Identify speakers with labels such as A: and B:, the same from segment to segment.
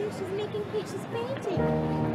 A: she's making pictures painting.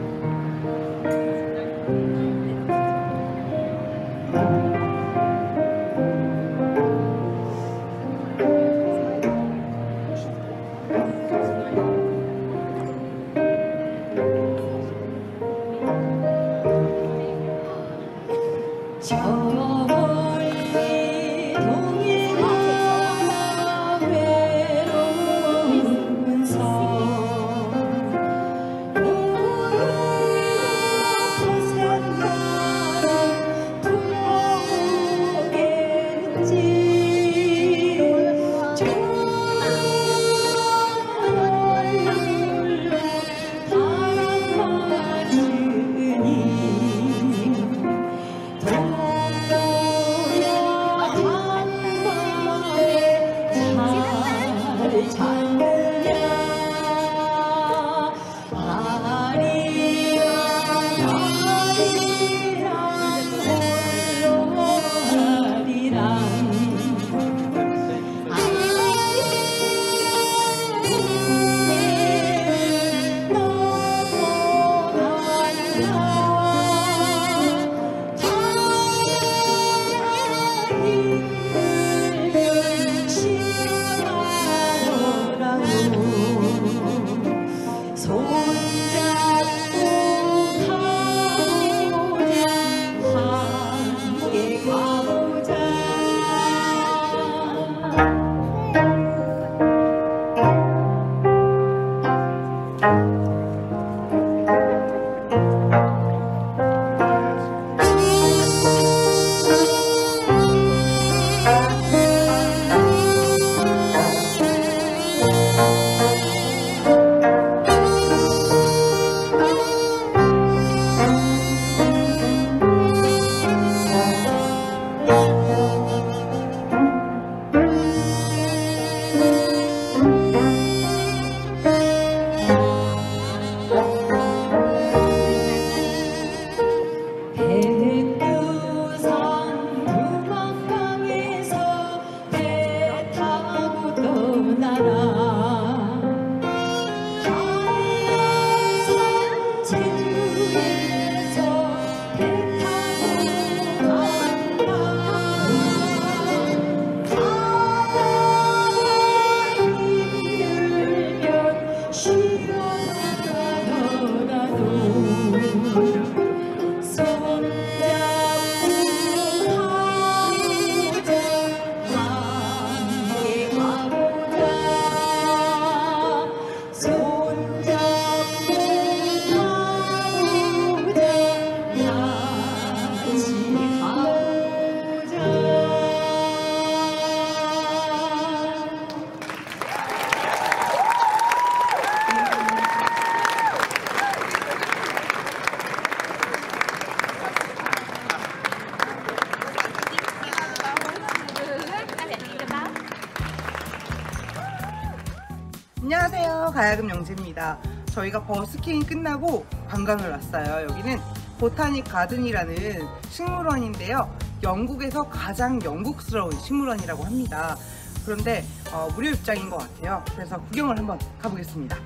B: 안녕하세요, 가야금 영재입니다. 저희가 버스킹이 끝나고 관광을 왔어요. 여기는 보타닉 가든이라는 식물원인데요, 영국에서 가장 영국스러운 식물원이라고 합니다. 그런데 무료 입장인 것 같아요. 그래서 구경을 한번 가보겠습니다.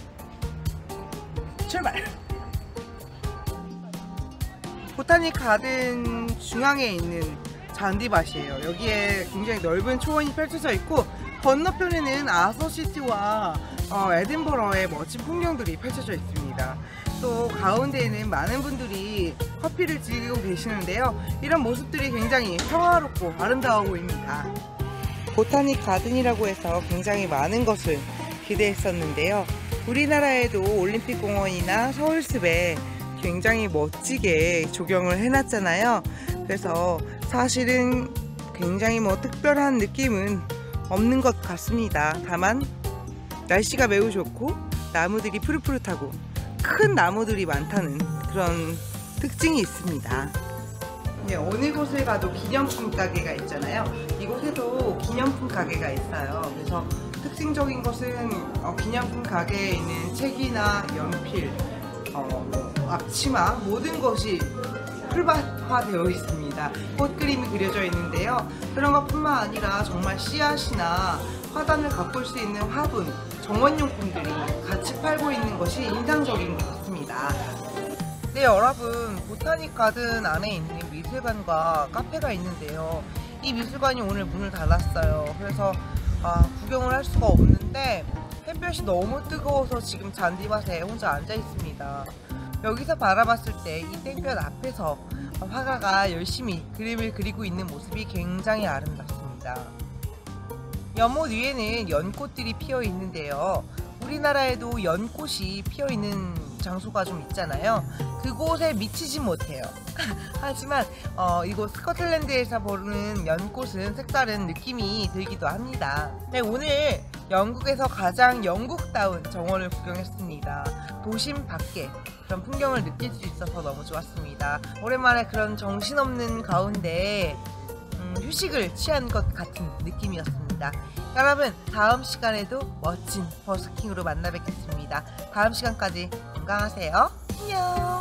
B: 출발! 보타닉 가든 중앙에 있는 잔디밭이에요. 여기에 굉장히 넓은 초원이 펼쳐져 있고, 건너편에는 아서시티와 에든버러의 멋진 풍경들이 펼쳐져 있습니다. 또 가운데에는 많은 분들이 커피를 즐기고 계시는데요, 이런 모습들이 굉장히 평화롭고 아름다워 보입니다. 보타닉 가든이라고 해서 굉장히 많은 것을 기대했었는데요, 우리나라에도 올림픽공원이나 서울숲에 굉장히 멋지게 조경을 해놨잖아요. 그래서 사실은 굉장히 특별한 느낌은 없는 것 같습니다. 다만 날씨가 매우 좋고 나무들이 푸릇푸릇하고 큰 나무들이 많다는 그런 특징이 있습니다. 네, 어느 곳에 가도 기념품 가게가 있잖아요. 이곳에도 기념품 가게가 있어요. 그래서 특징적인 것은 기념품 가게에 있는 책이나 연필, 앞치마, 모든 것이 풀밭화되어 있습니다. 꽃 그림이 그려져 있는데요, 그런 것뿐만 아니라 정말 씨앗이나 화단을 가꿀 수 있는 화분, 정원용품들이 같이 팔고 있는 것이 인상적인 것 같습니다. 네, 여러분, 보타닉 가든 안에 있는 미술관과 카페가 있는데요. 이 미술관이 오늘 문을 닫았어요. 그래서 구경을 할 수가 없는데 햇볕이 너무 뜨거워서 지금 잔디밭에 혼자 앉아 있습니다. 여기서 바라봤을 때 이 땡볕 앞에서 화가가 열심히 그림을 그리고 있는 모습이 굉장히 아름답습니다. 연못 위에는 연꽃들이 피어 있는데요. 우리나라에도 연꽃이 피어 있는 장소가 좀 있잖아요. 그곳에 미치지 못해요. 하지만 이곳 스코틀랜드에서 보는 연꽃은 색다른 느낌이 들기도 합니다. 네, 오늘 영국에서 가장 영국다운 정원을 구경했습니다. 도심 밖에 그런 풍경을 느낄 수 있어서 너무 좋았습니다. 오랜만에 그런 정신없는 가운데 휴식을 취한 것 같은 느낌이었습니다. 여러분, 다음 시간에도 멋진 버스킹으로 만나 뵙겠습니다. 다음 시간까지 건강하세요. 안녕.